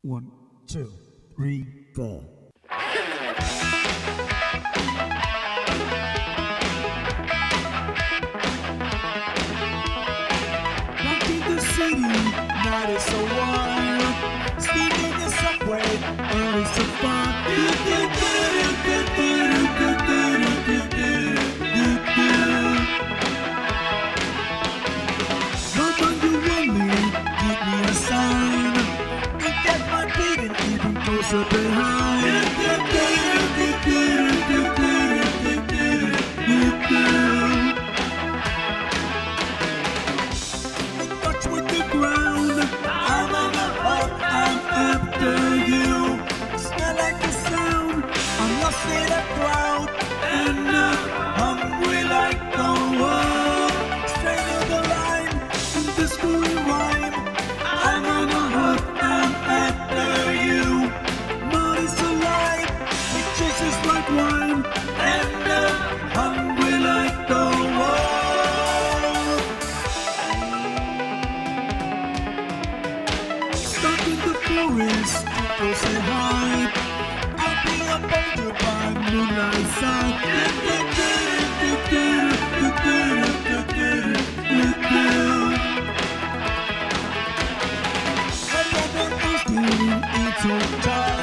1, 2, 3, 4. Back in the city, night is so wild. Speeding in the subway, early so far. Mama, you want me? Give me a sign. And get my beating even closer behind. And touch with the ground. I'm on the hop, I'm after you. Smell like the sound. I'm lost in a crowd. And I'm hungry like the world. Straight to the line, in the school rhyme. I'm on a hop, I'm after you. Mud is alive, it chases like wine. And I'm hungry like the world. Stuck in the forest, people say hi. I'll be a boulder by moonlight side. I'm not asking, it's your time.